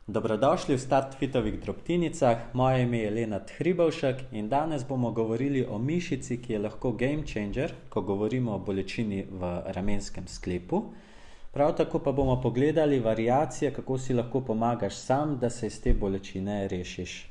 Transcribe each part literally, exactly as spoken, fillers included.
Dobrodošli v StartFitovih drobtinicah, moje ime je Lenart Hribovšek in danes bomo govorili o mišici, ki je lahko game changer, ko govorimo o bolečini v ramenskem sklepu. Prav tako pa bomo pogledali variacije, kako si lahko pomagaš sam, da se iz te bolečine rešiš.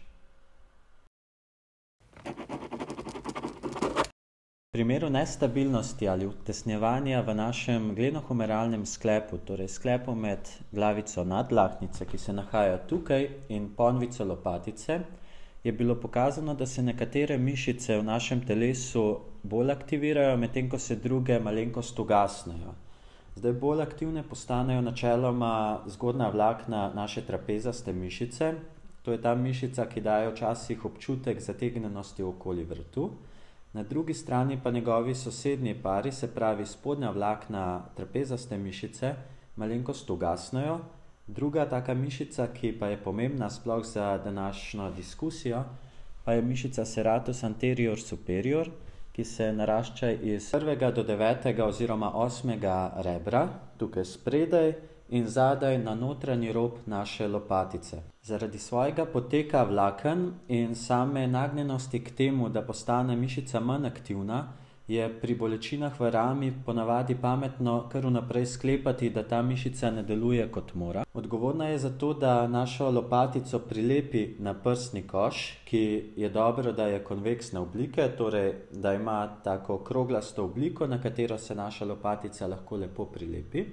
V primeru nestabilnosti ali utesnjevanja v našem glenohumeralnem sklepu, torej sklepu med glavico nadlahtnice, ki se nahaja tukaj, in ponvico lopatice, je bilo pokazano, da se nekatere mišice v našem telesu bolj aktivirajo, medtem ko se druge malenkost ugasnejo. Zdaj bolj aktivne postanejo načeloma zgornja vlakna naše trapezaste mišice. To je ta mišica, ki daje včasih občutek zategnjenosti okoli vratu. Na drugi strani pa njegovi sosednji pari, se pravi spodnja vlakna trapezaste mišice, malenkost ugasnejo. Druga taka mišica, ki pa je pomembna sploh za današnjo diskusijo, pa je mišica serratus anterior superior, ki se narašča iz prvega do devetega oziroma osmega rebra, tukaj spredaj in zadaj na notranji rob naše lopatice. Zaradi svojega poteka vlaken in same nagnjenosti k temu, da postane mišica manj aktivna, je pri bolečinah v rami ponavadi pametno kar vnaprej sklepati, da ta mišica ne deluje kot mora. Odgovorna je za to, da našo lopatico prilepi na prsni koš, ki je dobro, da je konveksne oblike, torej da ima tako kroglasto obliko, na katero se naša lopatica lahko lepo prilepi.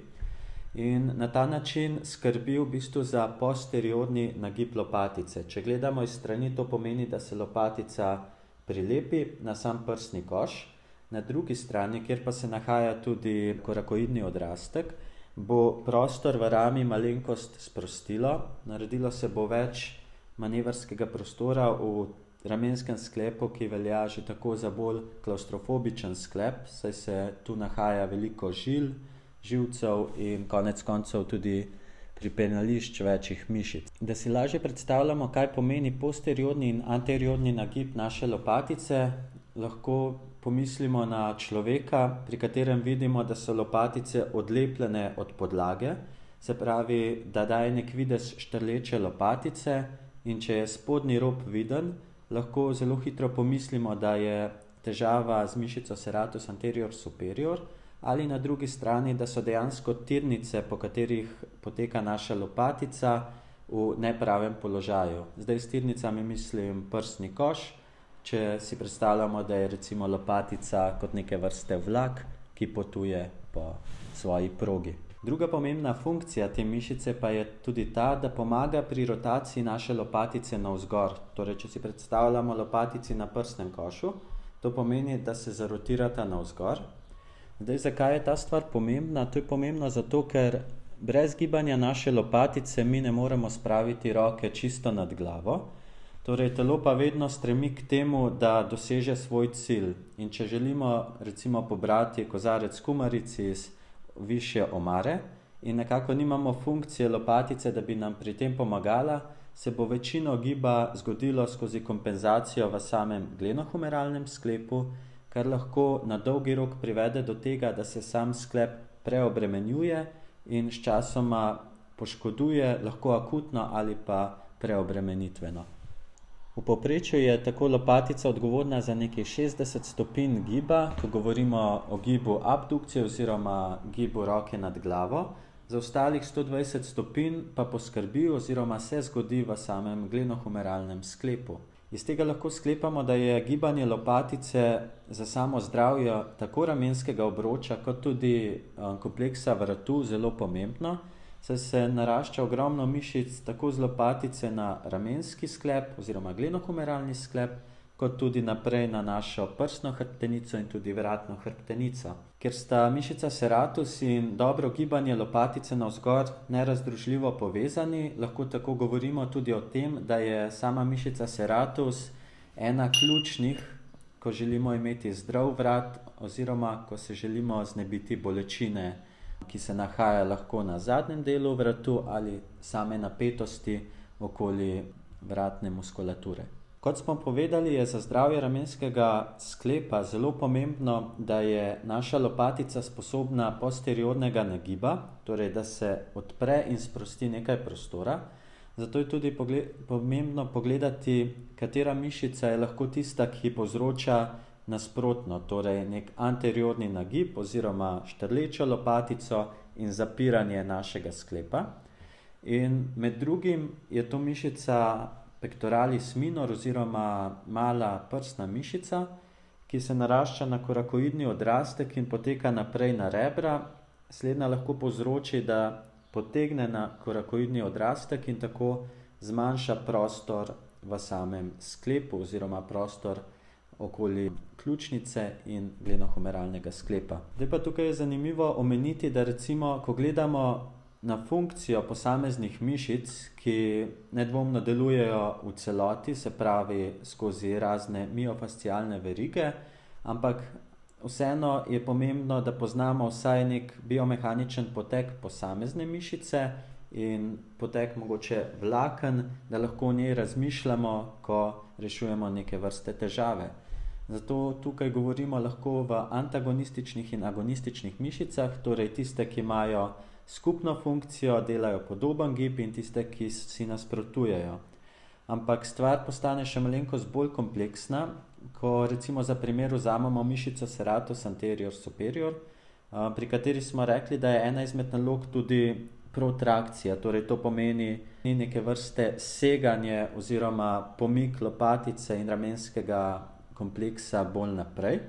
In na ta način skrbi v bistvu za posteriorni nagib lopatice. Če gledamo iz strani, to pomeni, da se lopatica prilepi na sam prsni koš. Na drugi strani, kjer pa se nahaja tudi korakoidni odrastek, bo prostor v rami malenkost sprostilo. Naredilo se bo več manevrskega prostora v ramenskem sklepu, ki velja že tako za bolj klavstrofobičen sklep, saj se tu nahaja veliko žil, živcev in konec koncev tudi pripenjališč večjih mišic. Da si lažje predstavljamo, kaj pomeni posteriorni in anteriorni nagib naše lopatice, lahko pomislimo na človeka, pri katerem vidimo, da so lopatice odlepljene od podlage, se pravi, da daje nek videz štrleče lopatice, in če je spodnji rob viden, lahko zelo hitro pomislimo, da je težava z mišico serratus anterior superior, ali na drugi strani, da so dejansko tirnice, po katerih poteka naša lopatica, v nepravem položaju. Zdaj s tirnicami mislim prsni koš, če si predstavljamo, da je recimo lopatica kot neke vrste vlak, ki potuje po svoji progi. Druga pomembna funkcija te mišice pa je tudi ta, da pomaga pri rotaciji naše lopatice navzgor. Torej, če si predstavljamo lopatici na prsnem košu, to pomeni, da se zarotirata navzgor. Zdaj, zakaj je ta stvar pomembna? To je pomembno zato, ker brez gibanja naše lopatice mi ne moremo spraviti roke čisto nad glavo. Torej, telo pa vedno stremi k temu, da doseže svoj cilj. In če želimo recimo pobrati kozarec kumaric iz višje omare in nekako nimamo funkcije lopatice, da bi nam pri tem pomagala, se bo večino giba zgodilo skozi kompenzacijo v samem glenohumeralnem sklepu, kar lahko na dolgi rok privede do tega, da se sam sklep preobremenjuje in sčasoma poškoduje, lahko akutno ali pa preobremenitveno. V povprečju je tako lopatica odgovorna za nekaj šestdeset stopinj giba, ko govorimo o gibu abdukcije oziroma gibu roke nad glavo. Za ostalih sto dvajset stopinj pa poskrbi oziroma se zgodi v samem glenohumeralnem sklepu. Iz tega lahko sklepamo, da je gibanje lopatice za samo zdravje tako ramenskega obroča kot tudi kompleksa vratu zelo pomembno, saj se narašča ogromno mišic tako z lopatice na ramenski sklep oziroma glenohumeralni sklep, kot tudi naprej na našo prsno hrbtenico in tudi vratno hrbtenico. Ker sta mišica serratus in dobro gibanje lopatice navzgor nerazdružljivo povezani, lahko tako govorimo tudi o tem, da je sama mišica serratus ena ključnih, ko želimo imeti zdrav vrat oziroma ko se želimo znebiti bolečine, ki se nahaja lahko na zadnjem delu vratu ali same napetosti okoli vratne muskulature. Kot smo povedali, je za zdravje ramenskega sklepa zelo pomembno, da je naša lopatica sposobna posteriornega nagiba, torej da se odpre in sprosti nekaj prostora. Zato je tudi pogled, pomembno pogledati, katera mišica je lahko tista, ki povzroča nasprotno, torej nek anteriorni nagib oziroma štrlečo lopatico in zapiranje našega sklepa. In med drugim je to mišica pectoralis minor oziroma mala prsna mišica, ki se narašča na korakoidni odrastek in poteka naprej na rebra. Slednja lahko povzroči, da potegne na korakoidni odrastek in tako zmanjša prostor v samem sklepu oziroma prostor okoli ključnice in glenohumeralnega sklepa. Zdaj pa tukaj je zanimivo omeniti, da recimo, ko gledamo na funkcijo posameznih mišic, ki nedvomno delujejo v celoti, se pravi skozi razne miofascialne verige, ampak vseeno je pomembno, da poznamo vsaj nek biomehaničen potek posamezne mišice in potek mogoče vlaken, da lahko o njej razmišljamo, ko rešujemo neke vrste težave. Zato tukaj govorimo lahko v antagonističnih in agonističnih mišicah, torej tiste, ki imajo skupno funkcijo, delajo podoben gib in tiste, ki si nasprotujejo. Ampak stvar postane še malenkost bolj kompleksna, ko recimo za primer vzamemo mišico serratus anterior superior, pri kateri smo rekli, da je ena izmed nalog tudi protrakcija, torej to pomeni neke vrste seganje oziroma pomik lopatice in ramenskega kompleksa bolj naprej.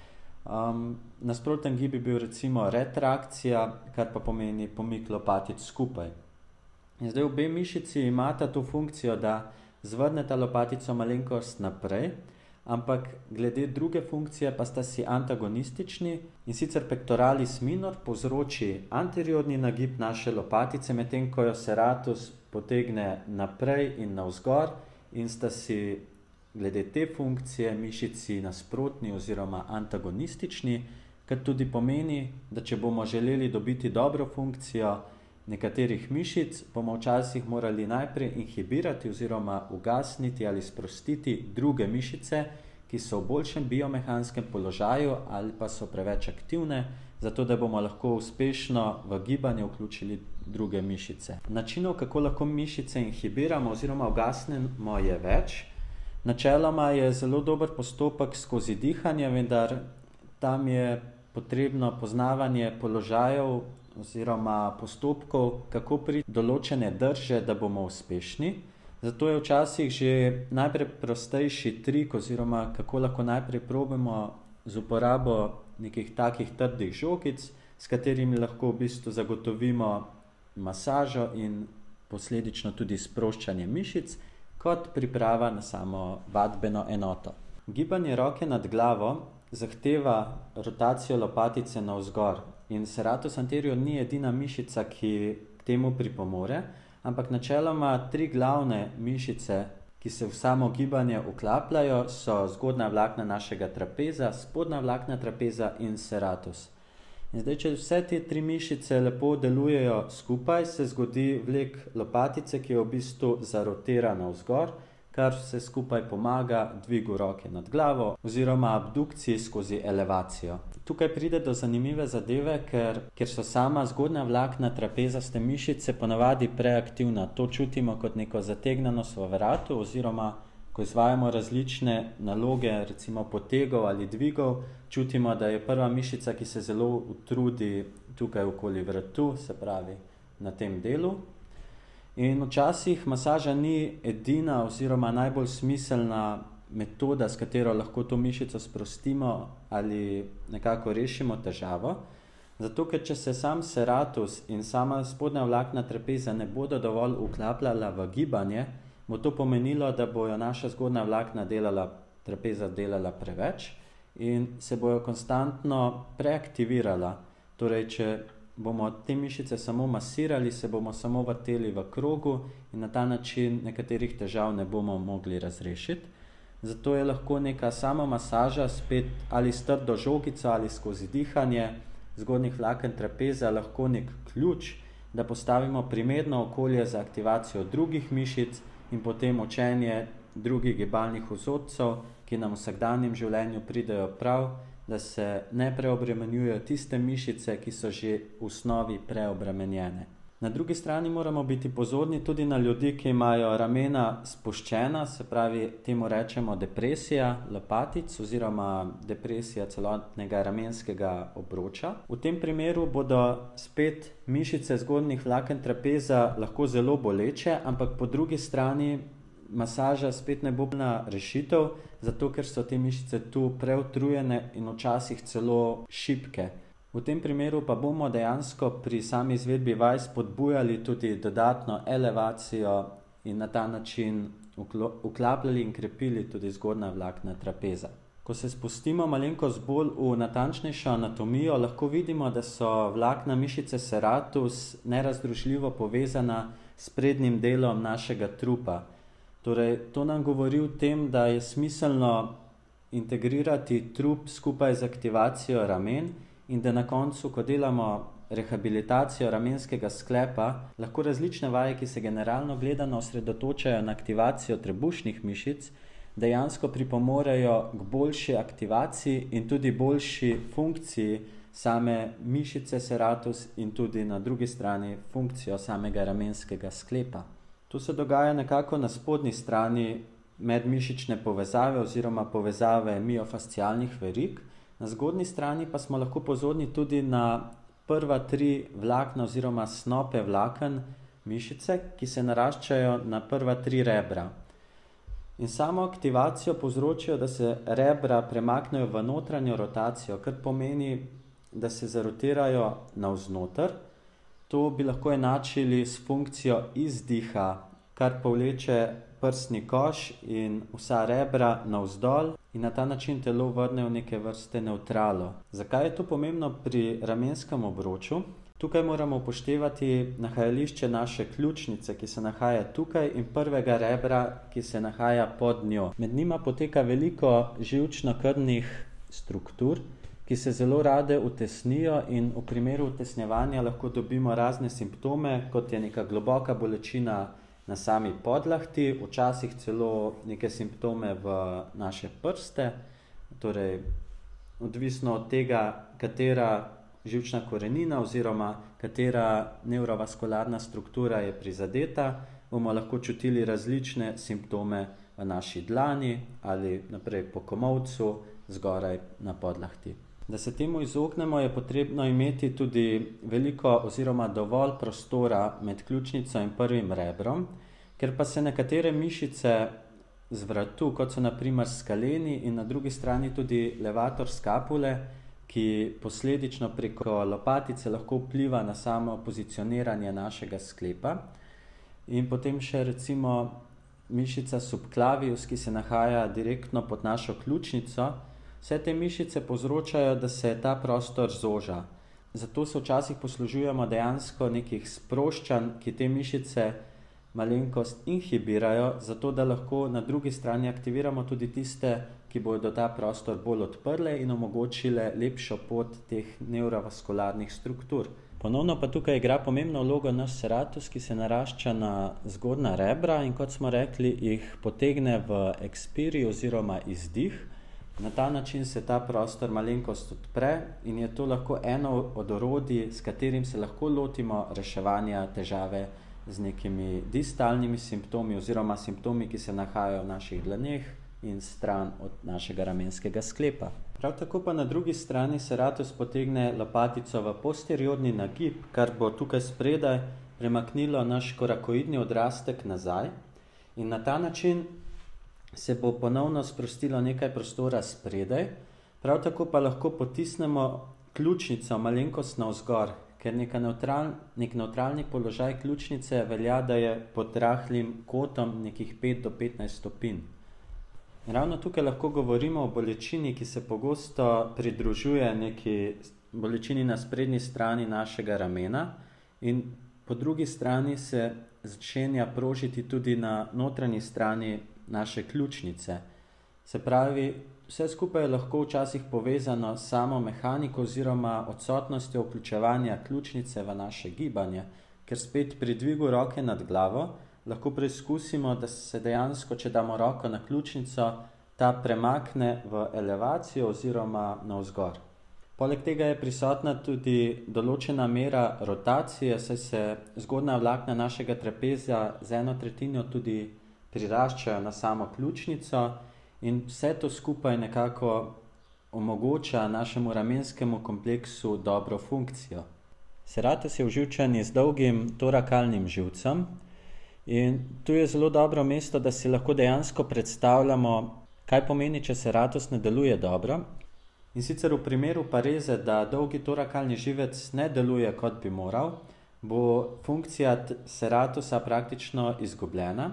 Um, nasproten gib bi bil recimo retrakcija, kar pa pomeni pomik lopatic skupaj. In zdaj obe mišici imata to funkcijo, da zvrneta lopatico malenkost naprej, ampak glede druge funkcije pa sta si antagonistični, in sicer pectoralis minor povzroči anteriorni nagib naše lopatice, medtem ko jo serratus potegne naprej in navzgor in sta si glede te funkcije mišici nasprotni oziroma antagonistični, kar tudi pomeni, da če bomo želeli dobiti dobro funkcijo nekaterih mišic, bomo včasih morali najprej inhibirati oziroma ugasniti ali sprostiti druge mišice, ki so v boljšem biomehanskem položaju ali pa so preveč aktivne, zato da bomo lahko uspešno v gibanje vključili druge mišice. Načinov, kako lahko mišice inhibiramo oziroma ugasnemo, je več. Načeloma je zelo dober postopek skozi dihanje, vendar tam je potrebno poznavanje položajev oziroma postopkov, kako priti do določene drže, da bomo uspešni. Zato je včasih že najpreprostejši trik oziroma kako lahko najprej probamo z uporabo nekih takih trdih žogic, s katerimi lahko v bistvu zagotovimo masažo in posledično tudi sproščanje mišic, kot priprava na samo vadbeno enoto. Gibanje roke nad glavo zahteva rotacijo lopatice navzgor in serratus anterior ni edina mišica, ki k temu pripomore, ampak načeloma tri glavne mišice, ki se v samo gibanje vklapljajo, so zgornja vlakna našega trapeza, spodnja vlakna trapeza in serratus. In zdaj, če vse te tri mišice lepo delujejo skupaj, se zgodi vlek lopatice, ki jo v bistvu zarotira navzgor, kar se skupaj pomaga dvigu roke nad glavo oziroma abdukciji skozi elevacijo. Tukaj pride do zanimive zadeve, ker, ker so sama zgornja vlakna trapezaste mišice ponavadi preaktivna. To čutimo kot neko zategnenost v vratu oziroma ko izvajamo različne naloge, recimo potegov ali dvigov, čutimo, da je prva mišica, ki se zelo utrudi tukaj okoli vratu, se pravi na tem delu. In včasih masaža ni edina oziroma najbolj smiselna metoda, s katero lahko to mišico sprostimo ali nekako rešimo težavo. Zato, ker če se sam serratus in sama spodnja vlakna trapeza ne bodo dovolj vklapljala v gibanje, bo to pomenilo, da bojo naša zgornja vlakna delala, trapeza delala preveč in se bojo konstantno preaktivirala. Torej, če bomo te mišice samo masirali, se bomo samo vrteli v krogu in na ta način nekaterih težav ne bomo mogli razrešiti. Zato je lahko neka sama masaža spet ali s trdo žogico ali skozi dihanje zgornjih vlaken trapeza lahko nek ključ, da postavimo primerno okolje za aktivacijo drugih mišic in potem učenje drugih gibalnih vzorcev, ki nam v vsakdanjem življenju pridejo prav, da se ne preobremenjujejo tiste mišice, ki so že v osnovi preobremenjene. Na drugi strani moramo biti pozorni tudi na ljudi, ki imajo ramena spuščena, se pravi, temu rečemo depresija lopatic oziroma depresija celotnega ramenskega obroča. V tem primeru bodo spet mišice zgornjih vlaken trapeza lahko zelo boleče, ampak po drugi strani masaža spet ne bo na rešitev, zato ker so te mišice tu preutrujene in včasih celo šibke. V tem primeru pa bomo dejansko pri sami izvedbi vaj spodbujali tudi dodatno elevacijo in na ta način vklapljali in krepili tudi zgornja vlakna trapeza. Ko se spustimo malenkost bolj v natančnejšo anatomijo, lahko vidimo, da so vlakna mišice serratus nerazdružljivo povezana s prednjim delom našega trupa. Torej, to nam govori o tem, da je smiselno integrirati trup skupaj z aktivacijo ramen in da na koncu, ko delamo rehabilitacijo ramenskega sklepa, lahko različne vaje, ki se generalno gledano osredotočajo na aktivacijo trebušnih mišic, dejansko pripomorejo k boljši aktivaciji in tudi boljši funkciji same mišice serratus in tudi na drugi strani funkcijo samega ramenskega sklepa. To se dogaja nekako na spodnji strani medmišične povezave oziroma povezave miofascialnih verig. Na zgornji strani pa smo lahko pozorni tudi na prva tri vlakna oziroma snope vlaken mišice, ki se naraščajo na prva tri rebra. In samo aktivacijo povzročijo, da se rebra premaknejo v notranjo rotacijo, kar pomeni, da se zarotirajo navznoter. To bi lahko enačili s funkcijo izdiha, kar povleče prsni koš in vsa rebra navzdol in na ta način telo vrne v neke vrste nevtralo. Zakaj je to pomembno pri ramenskem obroču? Tukaj moramo upoštevati nahajališče naše ključnice, ki se nahaja tukaj, in prvega rebra, ki se nahaja pod njo. Med njima poteka veliko živčno-krvnih struktur, ki se zelo rade utesnijo in v primeru utesnjevanja lahko dobimo razne simptome, kot je neka globoka bolečina na sami podlahti, včasih celo neke simptome v naše prste, torej odvisno od tega, katera živčna korenina oziroma katera nevrovaskularna struktura je prizadeta, bomo lahko čutili različne simptome v naši dlani ali naprej po komolcu, zgoraj na podlahti. Da se temu izognemo, je potrebno imeti tudi veliko oziroma dovolj prostora med ključnico in prvim rebrom, ker pa se nekatere mišice z vratu, kot so na primer skaleni in na drugi strani tudi levator skapule, ki posledično preko lopatice lahko vpliva na samo pozicioniranje našega sklepa. In potem še recimo mišica subclavius, ki se nahaja direktno pod našo ključnico. Vse te mišice povzročajo, da se ta prostor zoža. Zato se včasih poslužujemo dejansko nekih sproščanj, ki te mišice malenkost inhibirajo, zato da lahko na drugi strani aktiviramo tudi tiste, ki bodo ta prostor bolj odprle in omogočile lepšo pot teh nevrovaskularnih struktur. Ponovno pa tukaj igra pomembno vlogo naš serratus, ki se narašča na zgornja rebra in kot smo rekli, jih potegne v ekspiri oziroma izdih. Na ta način se ta prostor malenkost odpre in je to lahko eno od orodij, s katerim se lahko lotimo reševanja težave z nekimi distalnimi simptomi oziroma simptomi, ki se nahajajo v naših dlaneh in stran od našega ramenskega sklepa. Prav tako pa na drugi strani serratus potegne lopatico v posteriorni nagib, kar bo tukaj spredaj premaknilo naš korakoidni odrastek nazaj in na ta način se bo ponovno sprostilo nekaj prostora spredaj, prav tako pa lahko potisnemo ključnico malenkost navzgor, ker neka nevtral, nek nevtralni položaj ključnice velja, da je pod rahlim kotom nekih pet do petnajst stopinj. Ravno tukaj lahko govorimo o bolečini, ki se pogosto pridružuje neki bolečini na sprednji strani našega ramena in po drugi strani se začenja prožiti tudi na notranji strani naše ključnice. Se pravi, vse skupaj je lahko včasih povezano s samo mehaniko oziroma odsotnostjo vključevanja ključnice v naše gibanje, ker spet pri dvigu roke nad glavo lahko preizkusimo, da se dejansko, če damo roko na ključnico, ta premakne v elevacijo oziroma navzgor. Poleg tega je prisotna tudi določena mera rotacije, saj se zgornja vlakna našega trapeza z eno tretjino tudi priraščajo na samo pljučnico in vse to skupaj nekako omogoča našemu ramenskemu kompleksu dobro funkcijo. Serratus je oživčen z dolgim torakalnim živcem in tu je zelo dobro mesto, da si lahko dejansko predstavljamo, kaj pomeni, če serratus ne deluje dobro. In sicer v primeru pareze, da dolgi torakalni živec ne deluje, kot bi moral, bo funkcija serratusa praktično izgubljena.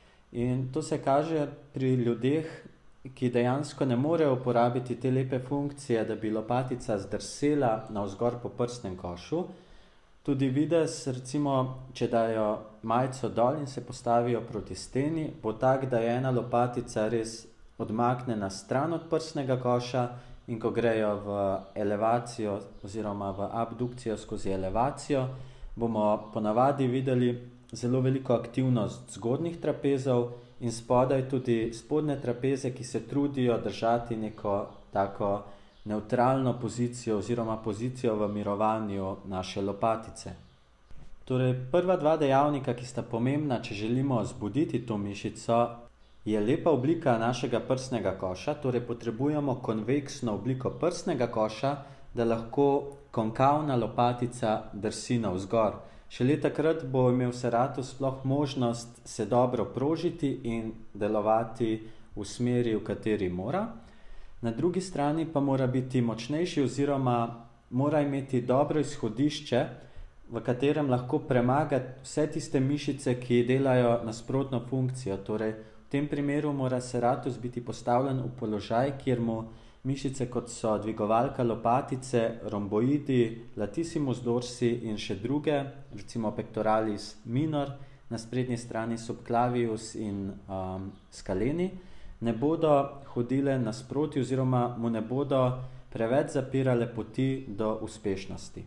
In to se kaže pri ljudeh, ki dejansko ne morejo uporabiti te lepe funkcije, da bi lopatica zdrsela navzgor po prsnem košu. Tudi videz, recimo, če dajo majico dol in se postavijo proti steni, bo tak, da je ena lopatica res odmaknjena stran od prsnega koša in ko grejo v elevacijo oziroma v abdukcijo skozi elevacijo, bomo ponavadi videli zelo veliko aktivnost zgornjih trapezov in spodaj tudi spodnje trapeze, ki se trudijo držati neko tako nevtralno pozicijo oziroma pozicijo v mirovanju naše lopatice. Torej, prva dva dejavnika, ki sta pomembna, če želimo zbuditi to mišico, je lepa oblika našega prsnega koša, torej potrebujemo konveksno obliko prsnega koša, da lahko konkavna lopatica drsi navzgor. Šele takrat bo imel serratus sploh možnost se dobro prožiti in delovati v smeri, v kateri mora. Na drugi strani pa mora biti močnejši oziroma mora imeti dobro izhodišče, v katerem lahko premaga vse tiste mišice, ki delajo nasprotno funkcijo. Torej, v tem primeru mora serratus biti postavljen v položaj, kjer mu mišice, kot so dvigovalka lopatice, romboidi, latissimus dorsi in še druge, recimo pectoralis minor, na sprednji strani subclavius in um, scaleni, ne bodo hodile nasproti oziroma mu ne bodo preveč zapirale poti do uspešnosti.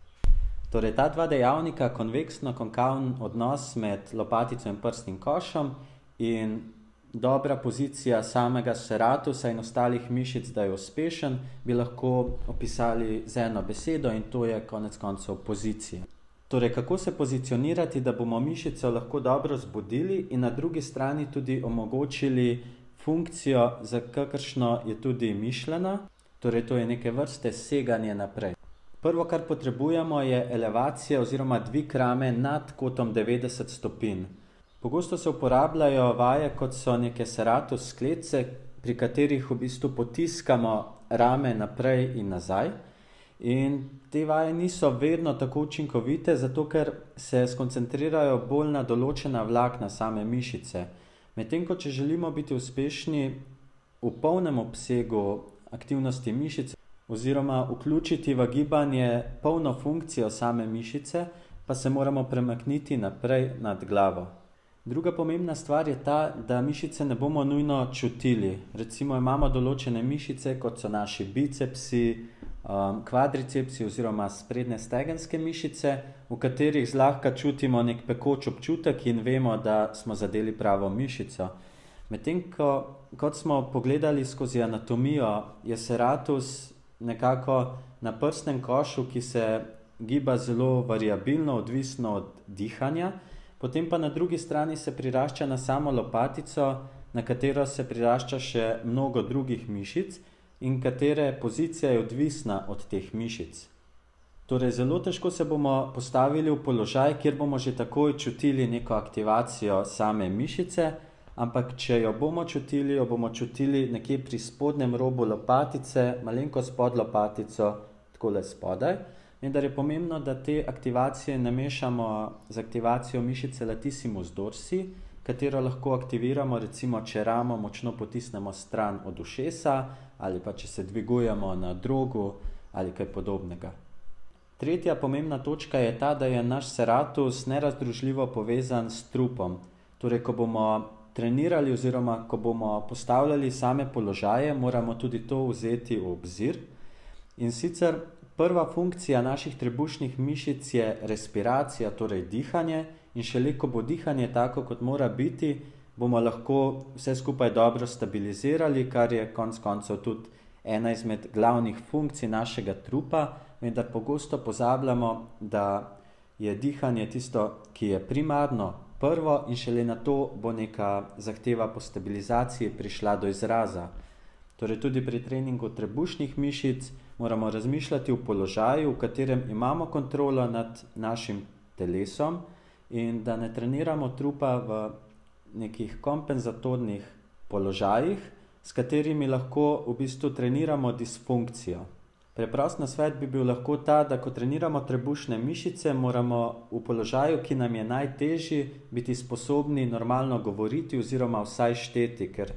Torej, ta dva dejavnika, konveksno-konkavn odnos med lopatico in prsnim košom in dobra pozicija samega serratusa in ostalih mišic, da je uspešen, bi lahko opisali z eno besedo in to je konec koncev pozicija. Torej, kako se pozicionirati, da bomo mišico lahko dobro zbudili in na drugi strani tudi omogočili funkcijo, za kakršno je tudi mišljena, torej to je neke vrste seganje naprej. Prvo, kar potrebujemo, je elevacija oziroma dvig rame nad kotom devetdeset stopinj. Pogosto se uporabljajo vaje, kot so neke serratus sklece, pri katerih v bistvu potiskamo rame naprej in nazaj. In te vaje niso vedno tako učinkovite, zato ker se skoncentrirajo bolj na določena vlakna same mišice. Medtem ko če želimo biti uspešni v polnem obsegu aktivnosti mišice oziroma vključiti v gibanje polno funkcijo same mišice, pa se moramo premakniti naprej nad glavo. Druga pomembna stvar je ta, da mišice ne bomo nujno čutili. Recimo imamo določene mišice, kot so naši bicepsi, um, kvadricepsi oziroma sprednje stegenske mišice, v katerih zlahka čutimo nek pekoč občutek in vemo, da smo zadeli pravo mišico. Medtem ko, kot smo pogledali skozi anatomijo, je serratus nekako na prsnem košu, ki se giba zelo variabilno, odvisno od dihanja, potem pa na drugi strani se prirašča na samo lopatico, na katero se prirašča še mnogo drugih mišic in katere pozicija je odvisna od teh mišic. Torej, zelo težko se bomo postavili v položaj, kjer bomo že takoj čutili neko aktivacijo same mišice, ampak če jo bomo čutili, jo bomo čutili nekje pri spodnjem robu lopatice, malenkost pod lopatico, takole spodaj. Vendar je pomembno, da te aktivacije ne mešamo z aktivacijo mišice latissimus dorsi, katero lahko aktiviramo, recimo, če ramo močno potisnemo stran od ušesa ali pa če se dvigujemo na drogu ali kaj podobnega. Tretja pomembna točka je ta, da je naš serratus nerazdružljivo povezan s trupom. Torej, ko bomo trenirali oziroma ko bomo postavljali same položaje, moramo tudi to vzeti v obzir. In sicer prva funkcija naših trebušnih mišic je respiracija, torej dihanje, in šele ko bo dihanje tako, kot mora biti, bomo lahko vse skupaj dobro stabilizirali, kar je konec koncev tudi ena izmed glavnih funkcij našega trupa, vendar pogosto pozabljamo, da je dihanje tisto, ki je primarno prvo in šele na to bo neka zahteva po stabilizaciji prišla do izraza. Torej tudi pri treningu trebušnih mišic moramo razmišljati v položaju, v katerem imamo kontrolo nad našim telesom in da ne treniramo trupa v nekih kompenzatornih položajih, s katerimi lahko v bistvu treniramo disfunkcijo. Preprost nasvet bi bil lahko ta, da ko treniramo trebušne mišice, moramo v položaju, ki nam je najtežji, biti sposobni normalno govoriti oziroma vsaj šteti, ker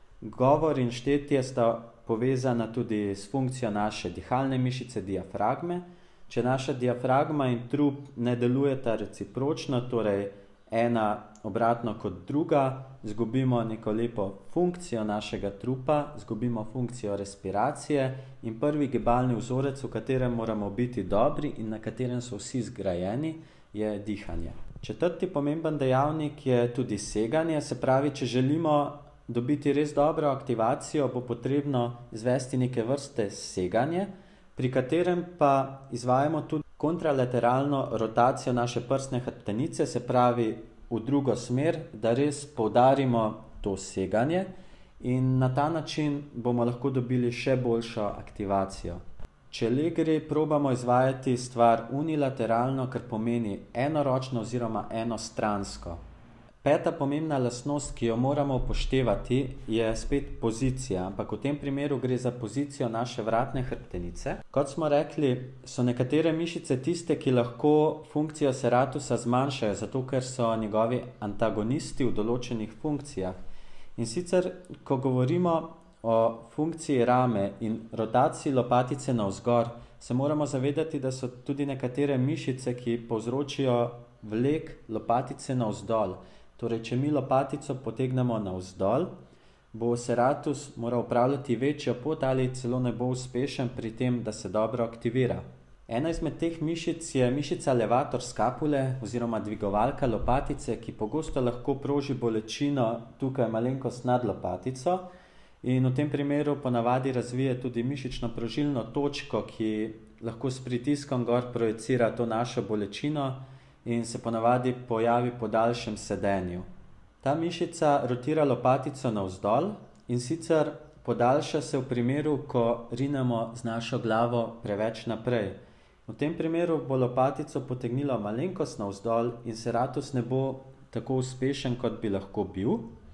govor in štetje sta povezana tudi s funkcijo naše dihalne mišice diafragme. Če naša diafragma in trup ne delujeta recipročno, torej ena obratno kot druga, zgubimo neko lepo funkcijo našega trupa, zgubimo funkcijo respiracije in prvi gibalni vzorec, v katerem moramo biti dobri in na katerem so vsi zgrajeni, je dihanje. Četrti pomemben dejavnik je tudi seganje, se pravi, če želimo dobiti res dobro aktivacijo, bo potrebno izvesti neke vrste seganje, pri katerem pa izvajamo tudi kontralateralno rotacijo naše prsne hrbtenice, se pravi v drugo smer, da res poudarimo to seganje in na ta način bomo lahko dobili še boljšo aktivacijo. Če le gre, probamo izvajati stvar unilateralno, kar pomeni enoročno oziroma enostransko. Peta pomembna lastnost, ki jo moramo upoštevati, je spet pozicija, ampak v tem primeru gre za pozicijo naše vratne hrbtenice. Kot smo rekli, so nekatere mišice tiste, ki lahko funkcijo seratusa zmanjšajo, zato ker so njegovi antagonisti v določenih funkcijah. In sicer, ko govorimo o funkciji rame in rotaciji lopatice navzgor, se moramo zavedati, da so tudi nekatere mišice, ki povzročijo vlek lopatice navzdol. Torej, če mi lopatico potegnemo navzdol, bo seratus moral upravljati večjo pot ali celo ne bo uspešen pri tem, da se dobro aktivira. Ena izmed teh mišic je mišica levator skapule oziroma dvigovalka lopatice, ki pogosto lahko proži bolečino tukaj malenkost nad lopatico in v tem primeru ponavadi razvije tudi mišično prožilno točko, ki lahko s pritiskom gor projicira to našo bolečino in se ponavadi pojavi po daljšem sedenju. Ta mišica rotira lopatico navzdol in sicer podaljša se v primeru, ko rinemo z našo glavo preveč naprej. V tem primeru bo lopatico potegnilo malenkost navzdol in seratus ne bo tako uspešen, kot bi lahko bil,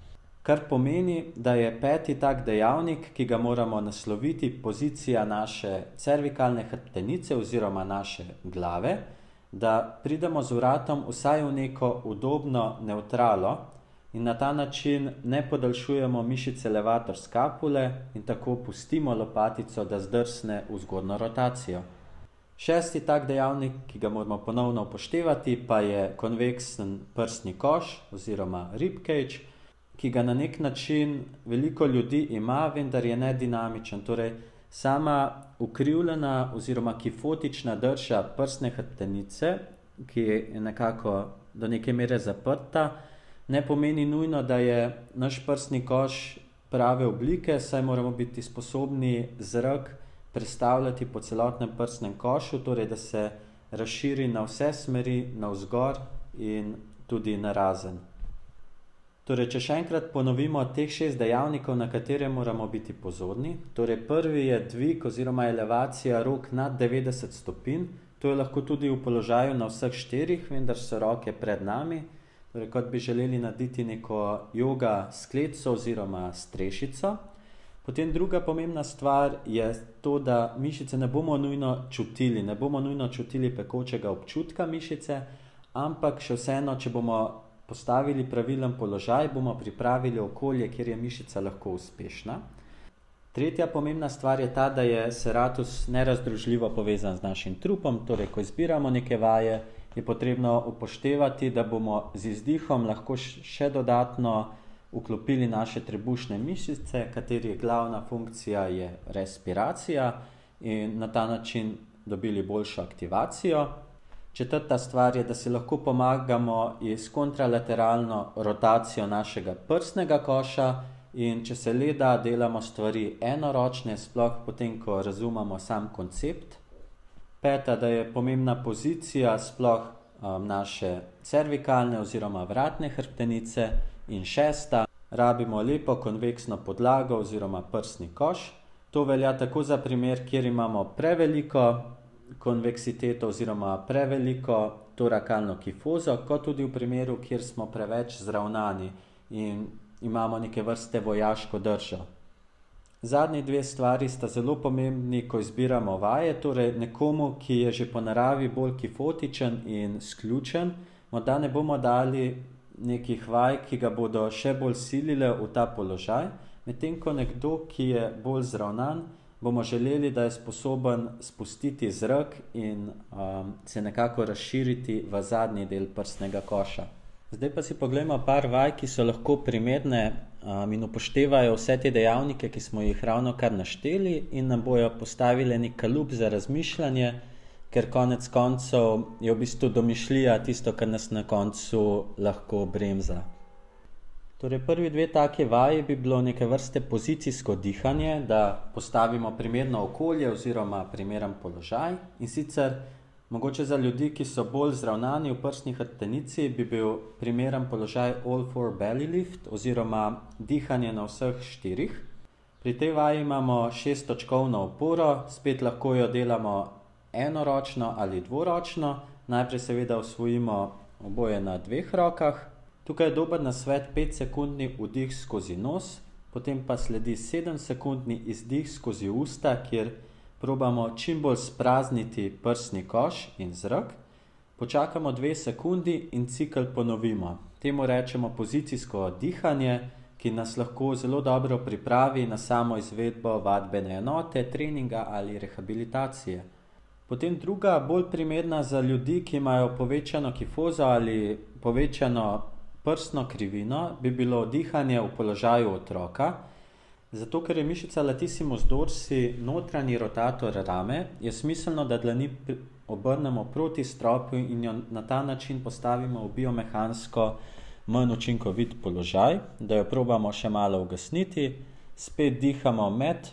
kar pomeni, da je peti tak dejavnik, ki ga moramo nasloviti, pozicija naše cervikalne hrbtenice oziroma naše glave, da pridemo z vratom vsaj v neko udobno nevtralo in na ta način ne podaljšujemo mišice levator skapule in tako pustimo lopatico, da zdrsne v zgornjo rotacijo. Šesti tak dejavnik, ki ga moramo ponovno upoštevati, pa je konveksen prsni koš oziroma ribcage, ki ga na nek način veliko ljudi ima, vendar je nedinamičen. Torej, sama ukrivljena oziroma kifotična drža prsne hrbtenice, ki je nekako do neke mere zaprta, ne pomeni nujno, da je naš prsni koš prave oblike, saj moramo biti sposobni zrak prestavljati po celotnem prsnem košu, torej da se razširi na vse smeri, navzgor in tudi narazen. Torej, če še enkrat ponovimo teh šest dejavnikov, na katere moramo biti pozorni. Torej, prvi je dvig oziroma elevacija rok nad devetdeset stopinj. To je lahko tudi v položaju na vseh štirih, vendar so roke pred nami. Torej, kot bi želeli narediti neko joga skletco oziroma strešico. Potem druga pomembna stvar je to, da mišice ne bomo nujno čutili, ne bomo nujno čutili pekočega občutka mišice, ampak še vseeno, če bomo postavili pravilen položaj, bomo pripravili okolje, kjer je mišica lahko uspešna. Tretja pomembna stvar je ta, da je seratus nerazdružljivo povezan z našim trupom, torej ko izbiramo neke vaje, je potrebno upoštevati, da bomo z izdihom lahko še dodatno vklopili naše trebušne mišice, kateri glavna funkcija je respiracija in na ta način dobili boljšo aktivacijo. Četrta stvar je, da si lahko pomagamo iz kontralateralno rotacijo našega prsnega koša In če se le da, delamo stvari enoročne, sploh potem, ko razumemo sam koncept. Peta, da je pomembna pozicija sploh um, naše cervikalne oziroma vratne hrbtenice. In šesta, rabimo lepo konveksno podlago oziroma prsni koš. To velja tako za primer, kjer imamo preveliko konveksiteto oziroma preveliko torakalno kifozo, kot tudi v primeru, kjer smo preveč zravnani in imamo neke vrste vojaško držo. Zadnji dve stvari sta zelo pomembni, ko izbiramo vaje, torej nekomu, ki je že po naravi bolj kifotičen in sključen, morda ne bomo dali nekih vaj, ki ga bodo še bolj silile v ta položaj, medtem ko nekdo, ki je bolj zravnan, bomo želeli, da je sposoben spustiti zrak in um, se nekako razširiti v zadnji del prsnega koša. Zdaj pa si poglejmo par vaj, ki so lahko primerne um, in upoštevajo vse te dejavnike, ki smo jih ravno kar našteli in nam bojo postavili nek kalup za razmišljanje, ker konec koncev je v bistvu domišljija tisto, kar nas na koncu lahko bremza. Torej, prvi dve take vaji bi bilo neke vrste pozicijsko dihanje, da postavimo primerno okolje oziroma primeren položaj. In sicer mogoče za ljudi, ki so bolj zravnani v prsni hrbtenici, bi bil primeren položaj all four belly lift oziroma dihanje na vseh štirih. Pri tej vaji imamo šesttočkovno oporo, spet lahko jo delamo enoročno ali dvoročno. Najprej seveda osvojimo oboje na dveh rokah. Tukaj je dober nasvet petsekundni vdih skozi nos, potem pa sledi sedemsekundni izdih skozi usta, kjer probamo čim bolj sprazniti prsni koš in zrak. Počakamo dve sekundi in cikel ponovimo. Temu rečemo pozicijsko dihanje, ki nas lahko zelo dobro pripravi na samo izvedbo vadbene enote, treninga ali rehabilitacije. Potem druga, bolj primerna za ljudi, ki imajo povečano kifozo ali povečano prsno krivino, bi bilo dihanje v položaju otroka. Zato, ker je mišica latissimus dorsi notranji rotator rame, je smiselno, da dlani obrnemo proti stropu in jo na ta način postavimo v biomehansko manj učinkovit položaj, da jo probamo še malo ugasniti. Spet dihamo med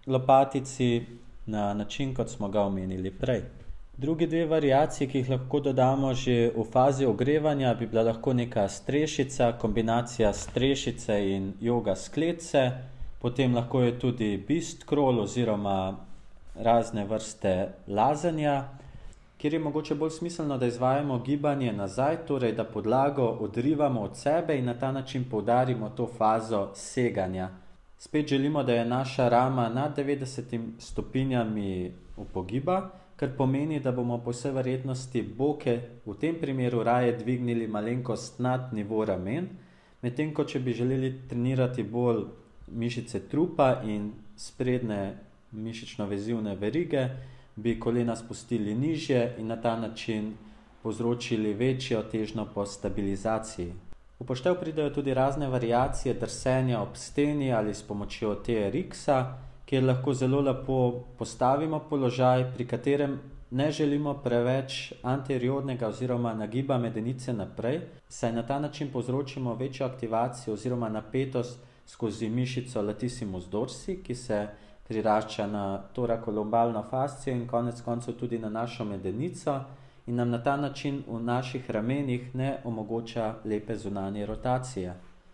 lopatici na način, kot smo ga omenili prej. Drugi dve variaciji, ki jih lahko dodamo že v fazi ogrevanja, bi bila lahko neka strešica, kombinacija strešice in joga sklece, potem lahko je tudi beast crawl oziroma razne vrste lazenja, kjer je mogoče bolj smiselno, da izvajamo gibanje nazaj, torej da podlago odrivamo od sebe in na ta način poudarimo to fazo seganja. Spet želimo, da je naša rama nad devetdesetimi stopinjami upogiba, kar pomeni, da bomo po vsej verjetnosti boke v tem primeru raje dvignili malenkost nad nivo ramen, medtem ko če bi želeli trenirati bolj mišice trupa in sprednje mišično-vezivne verige, bi kolena spustili nižje in na ta način povzročili večjo težnjo po stabilizaciji. V poštev pridejo tudi razne variacije drsenja ob steni ali s pomočjo T R X-a, kjer lahko zelo lepo postavimo položaj, pri katerem ne želimo preveč anteriornega oziroma nagiba medenice naprej, saj na ta način povzročimo večjo aktivacijo oziroma napetost skozi mišico latissimus dorsi, ki se prirašča na torakolumbalno fascijo in konec koncev tudi na našo medenico in nam na ta način v naših ramenih ne omogoča lepe zunanje rotacije.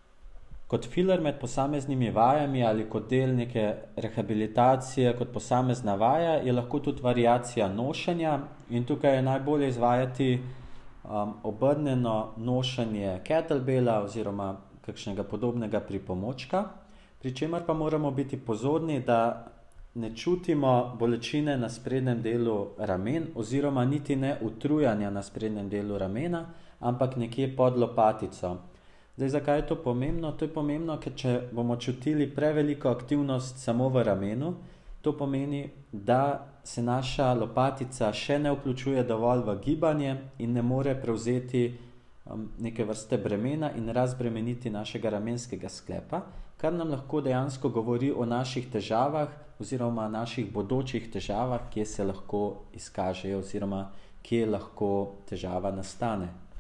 Kot filer med posameznimi vajami ali kot del neke rehabilitacije, kot posamezna vaja, je lahko tudi variacija nošenja in tukaj je najbolje izvajati um, obrnjeno nošenje kettlebella oziroma kakšnega podobnega pripomočka, pri čemer pa moramo biti pozorni, da ne čutimo bolečine na sprednjem delu ramen oziroma niti ne utrujanja na sprednjem delu ramena, ampak nekje pod lopatico. Zdaj, zakaj je to pomembno? To je pomembno, ker če bomo čutili preveliko aktivnost samo v ramenu, to pomeni, da se naša lopatica še ne vključuje dovolj v gibanje in ne more prevzeti um, neke vrste bremena in razbremeniti našega ramenskega sklepa, kar nam lahko dejansko govori o naših težavah oziroma naših bodočih težavah, kje se lahko izkažejo oziroma kje lahko težava nastane.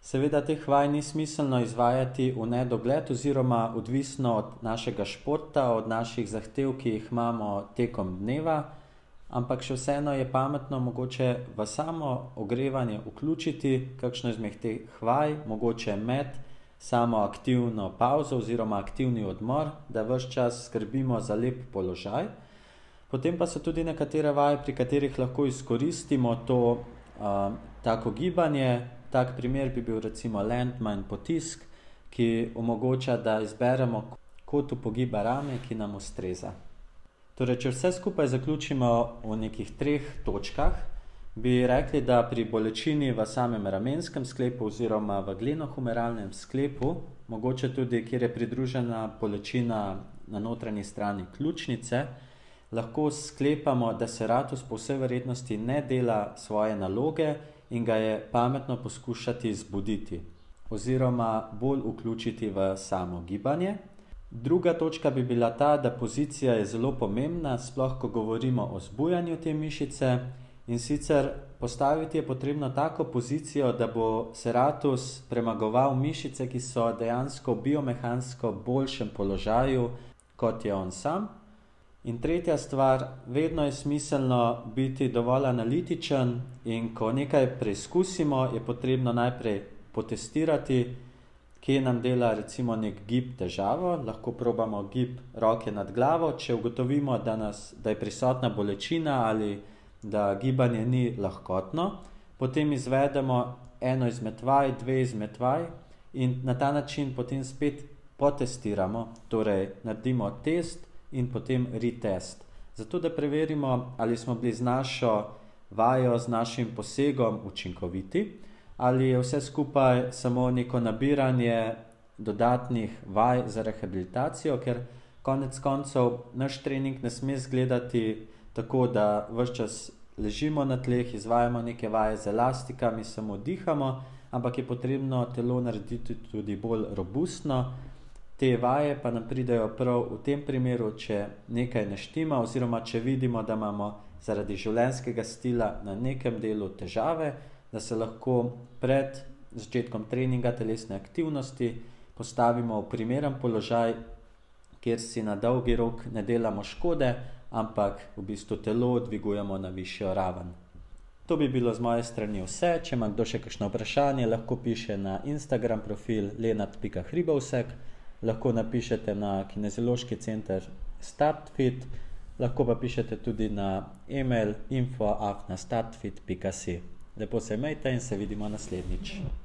Seveda teh vaj ni smiselno izvajati v nedogled oziroma odvisno od našega športa, od naših zahtev, ki jih imamo tekom dneva, ampak še vseeno je pametno mogoče v samo ogrevanje vključiti kakšno izmed teh vaj, mogoče med samo aktivno pavzo oziroma aktivni odmor, da ves čas skrbimo za lep položaj. Potem pa so tudi nekatere vaje, pri katerih lahko izkoristimo to uh, tako gibanje. Tak primer bi bil recimo landmine potisk, ki omogoča, da izberemo kot upogiba rame, ki nam ustreza. Torej, če vse skupaj zaključimo v nekih treh točkah, bi rekli, da pri bolečini v samem ramenskem sklepu oziroma v glenohumeralnem sklepu, mogoče tudi, kjer je pridružena bolečina na notranji strani ključnice, lahko sklepamo, da serratus po vsej verjetnosti ne dela svoje naloge in ga je pametno poskušati zbuditi oziroma bolj vključiti v samo gibanje. Druga točka bi bila ta, da pozicija je zelo pomembna, sploh ko govorimo o zbujanju te mišice, in sicer postaviti je potrebno tako pozicijo, da bo serratus premagoval mišice, ki so dejansko v biomehansko boljšem položaju, kot je on sam. In tretja stvar, vedno je smiselno biti dovolj analitičen in ko nekaj preizkusimo, je potrebno najprej potestirati, kje nam dela recimo nek gib težavo, lahko probamo gib roke nad glavo, če ugotovimo, da, nas, da je prisotna bolečina ali da gibanje ni lahkotno, potem izvedemo eno izmed vaj, dve izmed vaj in na ta način potem spet potestiramo, torej naredimo test in potem retest. Zato, da preverimo, ali smo bili z našo vajo, z našim posegom učinkoviti, ali je vse skupaj samo neko nabiranje dodatnih vaj za rehabilitacijo, ker konec koncev naš trening ne sme izgledati tako, da ves čas ležimo na tleh, izvajamo neke vaje z elastikami, samo dihamo, ampak je potrebno telo narediti tudi bolj robustno. Te vaje pa nam pridejo prav v tem primeru, če nekaj ne štima oziroma če vidimo, da imamo zaradi življenjskega stila na nekem delu težave, da se lahko pred začetkom treninga telesne aktivnosti postavimo v primeren položaj, kjer si na dolgi rok ne delamo škode, ampak v bistvu telo dvigujemo na višjo raven. To bi bilo z moje strani vse. Če ima kdo še kakšno vprašanje, lahko piše na Instagram profil lenart pika hribovsek, lahko napišete na Kineziološki center Startfit, lahko pa pišete tudi na e-mail info afna startfit pika si. Lepo se imejte in se vidimo naslednjič.